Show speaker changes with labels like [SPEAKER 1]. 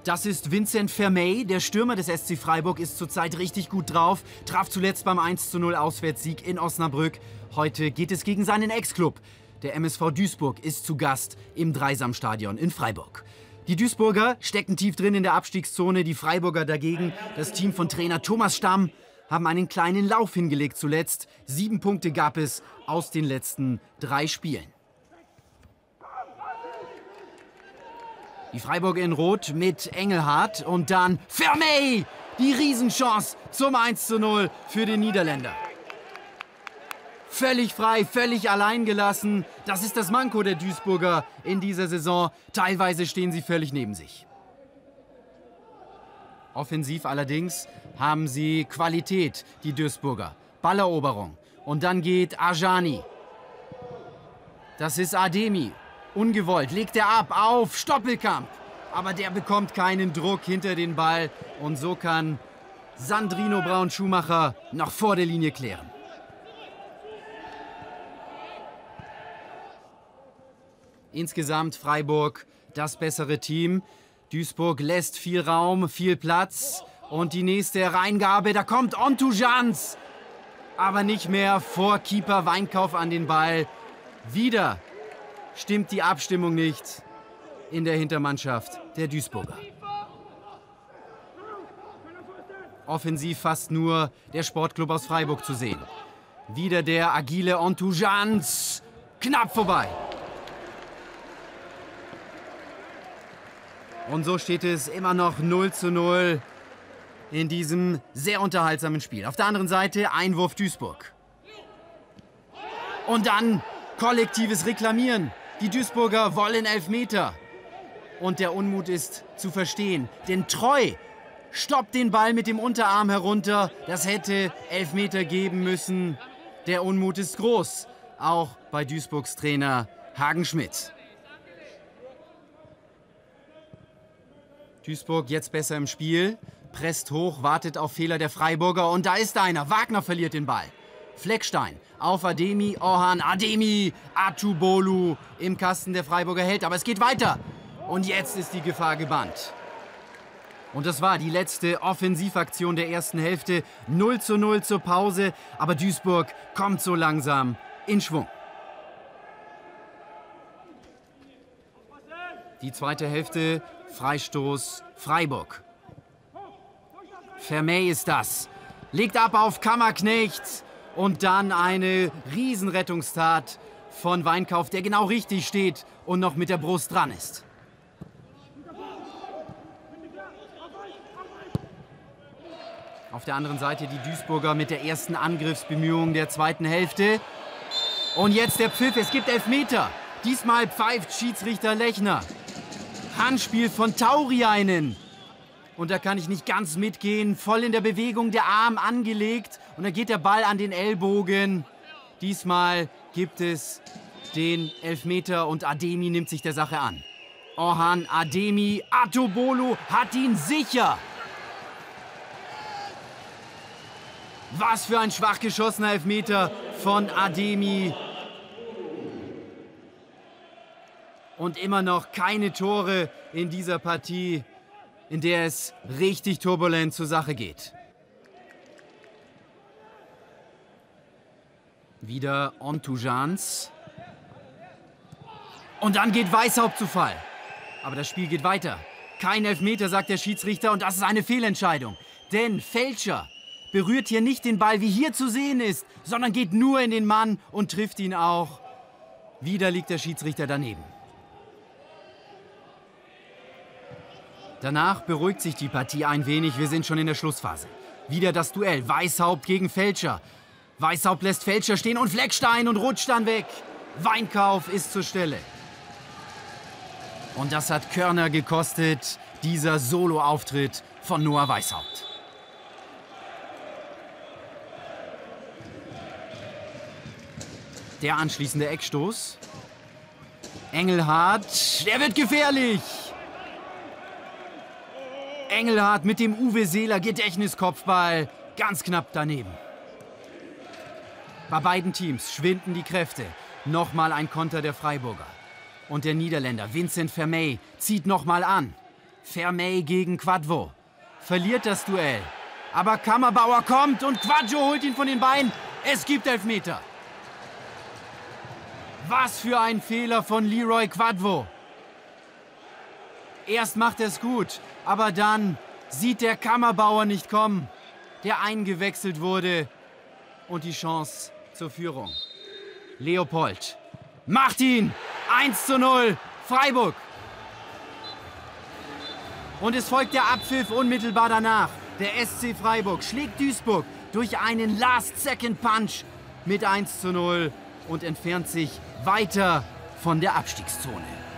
[SPEAKER 1] Das ist Vincent Vermeij, der Stürmer des SC Freiburg, ist zurzeit richtig gut drauf, traf zuletzt beim 1:0 Auswärtssieg in Osnabrück. Heute geht es gegen seinen Ex-Club. Der MSV Duisburg ist zu Gast im Dreisamstadion in Freiburg. Die Duisburger stecken tief drin in der Abstiegszone, die Freiburger dagegen, das Team von Trainer Thomas Stamm, haben einen kleinen Lauf hingelegt zuletzt. 7 Punkte gab es aus den letzten 3 Spielen. Die Freiburger in Rot mit Engelhardt und dann Vermeij! Die Riesenchance zum 1:0 für den Niederländer. Völlig frei, völlig allein gelassen. Das ist das Manko der Duisburger in dieser Saison. Teilweise stehen sie völlig neben sich. Offensiv allerdings haben sie Qualität, die Duisburger. Balleroberung. Und dann geht Ajani. Das ist Ademi. Ungewollt legt er ab auf Stoppelkamp. Aber der bekommt keinen Druck hinter den Ball. Und so kann Sandrino Braun-Schumacher noch vor der Linie klären. Insgesamt Freiburg das bessere Team. Duisburg lässt viel Raum, viel Platz. Und die nächste Reingabe, da kommt Ontujans. Aber nicht mehr vor Keeper Weinkauf an den Ball. Wieder stimmt die Abstimmung nicht in der Hintermannschaft der Duisburger. Offensiv fast nur der Sportclub aus Freiburg zu sehen. Wieder der agile Ontujans. Knapp vorbei. Und so steht es immer noch 0:0 in diesem sehr unterhaltsamen Spiel. Auf der anderen Seite Einwurf Duisburg. Und dann kollektives Reklamieren. Die Duisburger wollen Elfmeter. Und der Unmut ist zu verstehen. Denn Treu stoppt den Ball mit dem Unterarm herunter. Das hätte Elfmeter geben müssen. Der Unmut ist groß. Auch bei Duisburgs Trainer Hagen Schmidt. Duisburg jetzt besser im Spiel. Presst hoch, wartet auf Fehler der Freiburger. Und da ist einer. Wagner verliert den Ball. Fleckstein auf Ademi, Orhan, Ademi, Atubolu im Kasten der Freiburger hält. Aber es geht weiter. Und jetzt ist die Gefahr gebannt. Und das war die letzte Offensivaktion der ersten Hälfte. 0:0 zur Pause. Aber Duisburg kommt so langsam in Schwung. Die zweite Hälfte, Freistoß Freiburg. Vermeij ist das. Legt ab auf Kammerknecht. Und dann eine Riesenrettungstat von Weinkauf, der genau richtig steht und noch mit der Brust dran ist. Auf der anderen Seite die Duisburger mit der ersten Angriffsbemühung der zweiten Hälfte. Und jetzt der Pfiff, es gibt Elfmeter. Diesmal pfeift Schiedsrichter Lechner. Handspiel von Tauriainen. Und da kann ich nicht ganz mitgehen. Voll in der Bewegung, der Arm angelegt. Und dann geht der Ball an den Ellbogen. Diesmal gibt es den Elfmeter und Ademi nimmt sich der Sache an. Orhan, Ademi, Atubolu hat ihn sicher. Was für ein schwach geschossener Elfmeter von Ademi. Und immer noch keine Tore in dieser Partie, in der es richtig turbulent zur Sache geht. Wieder Ontujans. Und dann geht Weishaupt zu Fall. Aber das Spiel geht weiter. Kein Elfmeter, sagt der Schiedsrichter, und das ist eine Fehlentscheidung. Denn Fälscher berührt hier nicht den Ball, wie hier zu sehen ist, sondern geht nur in den Mann und trifft ihn auch. Wieder liegt der Schiedsrichter daneben. Danach beruhigt sich die Partie ein wenig. Wir sind schon in der Schlussphase. Wieder das Duell. Weishaupt gegen Fälscher. Weishaupt lässt Fälscher stehen und Fleckstein und rutscht dann weg. Weinkauf ist zur Stelle. Und das hat Körner gekostet, dieser Solo-Auftritt von Noah Weishaupt. Der anschließende Eckstoß. Engelhardt, der wird gefährlich. Engelhardt mit dem Uwe Seeler Gedächtniskopfball ganz knapp daneben. Bei beiden Teams schwinden die Kräfte. Nochmal ein Konter der Freiburger. Und der Niederländer Vincent Vermeij zieht nochmal an. Vermey gegen Quadvo. Verliert das Duell. Aber Kammerbauer kommt und Quadvo holt ihn von den Beinen. Es gibt Elfmeter. Was für ein Fehler von Leroy Quadvo. Erst macht er es gut, aber dann sieht der Kammerbauer nicht kommen, der eingewechselt wurde. Und die Chance zur Führung. Leopold macht ihn. 1:0 Freiburg. Und es folgt der Abpfiff unmittelbar danach. Der SC Freiburg schlägt Duisburg durch einen Last-Second-Punch mit 1:0 und entfernt sich weiter von der Abstiegszone.